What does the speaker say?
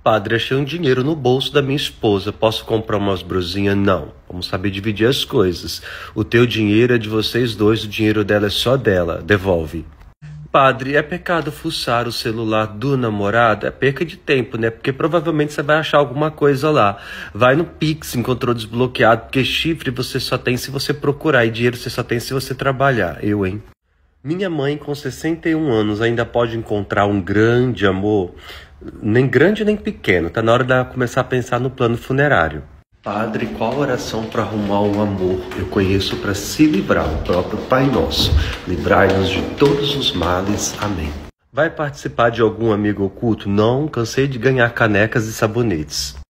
Padre, achei um dinheiro no bolso da minha esposa. Posso comprar umas brusinhas? Não. Vamos saber dividir as coisas. O teu dinheiro é de vocês dois, o dinheiro dela é só dela. Devolve. Padre, é pecado fuçar o celular do namorado? É perca de tempo, né? Porque provavelmente você vai achar alguma coisa lá. Vai no Pix, encontrou desbloqueado, porque chifre você só tem se você procurar e dinheiro você só tem se você trabalhar. Eu, hein? Minha mãe, com 61 anos, ainda pode encontrar um grande amor? Nem grande nem pequeno. Tá na hora de ela começar a pensar no plano funerário. Padre, qual oração para arrumar um amor eu conheço para se livrar? O próprio Pai Nosso. Livrai-nos de todos os males. Amém. Vai participar de algum amigo oculto? Não, cansei de ganhar canecas e sabonetes.